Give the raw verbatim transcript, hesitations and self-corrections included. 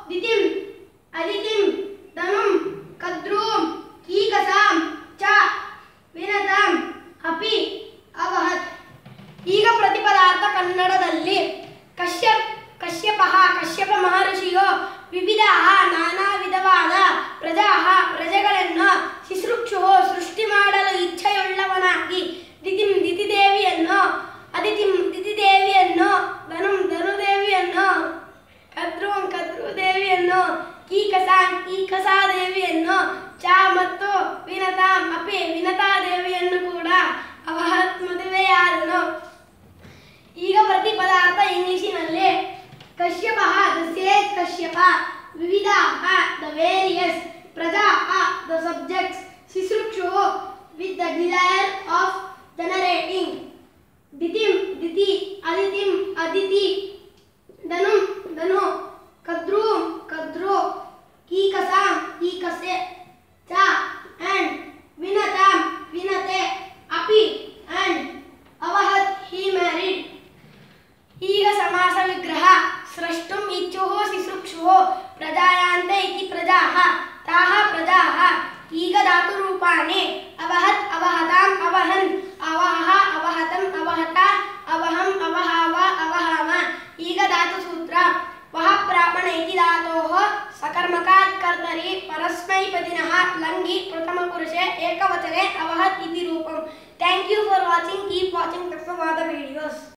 ದಿತಿಂ ಅದಿತಿಂ ಧನುಂ ಕದ್ರೂಂ ಕೀಕಸಾಂ ಚ ವಿನತಾಂ ಅಪಿ ಅವಹತ್. ಈಗ ಪ್ರತಿಪದಾರ್ಥ ಕನ್ನಡದಲ್ಲಿ. ಕಶ್ಯಪ್ ಕಶ್ಯಪಃ ಕಶ್ಯಪ ಮಹರ್ಷಿಯು ವಿವಿಧ ನಾನಾ ವಿಧವಾದ ಪ್ರಜಾ ಪ್ರಜೆಗಳನ್ನು ಶಿಶ್ರುಕ್ಷು ಸೃಷ್ಟಿ ಮಾಡಲು ಇಚ್ಛೆಯುಳ್ಳವನಾಗಿ ದಿತಿಂ ದಿತಿದೇವಿಯನ್ನು ಅದಿತಿಂ ದಿತಿದೇವಿಯನ್ನು ಧನುಂ ಧನುದೇವಿಯನ್ನು ಕದ್ರೂಂ ಕದ್ರುದೇವಿಯನ್ನು ಕೀಕಸಾಂ ಕೀಕಸಾದೇವಿಯನ್ನು ಚ ಮತ್ತು ವಿನತಾಂ ಅಪಿ ವಿನತಾದೇವಿಯನ್ನು ಕೂಡ ಅವಹತ್ ಮದುವೆಯಾದನು. ಈಗ ಪ್ರತಿಪದಾರ್ಥ ಇಂಗ್ಲಿಷಿನಲ್ಲಿ. ಕಶ್ಯಪಃ ದ ಸೇಜ್ ಕಶ್ಯಪ, ವಿವಿಧಾಃ ದ ವೇರಿಯಸ್, ಪ್ರಜಾಃ ದ ಸಬ್ಜೆಕ್ಟ್ಸ್, ಶಿಶ್ರುಕ್ಷು with the desire of generating, ದಿತಿಂ ದಿತಿ ಅದಿತಿಂ ಅದಿತಿ, ಧನುಂ ಧನು, ಕದ್ರೂಂ ಕದ್ರು, ಕೀಕಸಾಂ ಕೀಕಸೆ, ಚ and ವಿನತಾಂ ವಿನತೆ, ಅಪಿ and ಅವಹತ್ he married. ಈಗ ಸಮಾಸ ವಿಗ್ರಹ. ಸ್ರಷ್ಟುಂ ಇಚ್ಛುಃ ಶಿಶುಕ್ಷುಃ ಪ್ರಜಾಯಾಂತೆ ಇತಿ ಪ್ರಜಾಃ ತಾಃ ಪ್ರಜಾಃ. ಈಗ ಧಾತು ರೂಪಾಣಿ. ಅವಹತ್ ಅವಹತಾಂ ಅವಹನ್, ಅವಹಃ ಅವಹತಂ ಅವಹತ, ಅವಹಂ ಅವಹಾವ ಅವಹಾಮ. ಈಗ ಧಾತು ಸೂತ್ರ. ವಹ ಪ್ರಾಪಣ ಇತಿ ಧಾತೋಃ सकर्मकात् कर्तरि परस्मैपदिनः लङ्घि प्रथमपुरुषे एकवचने अवहत् इति रूपम्. Thank you for watching. Keep watching Madhva Vijaya videos.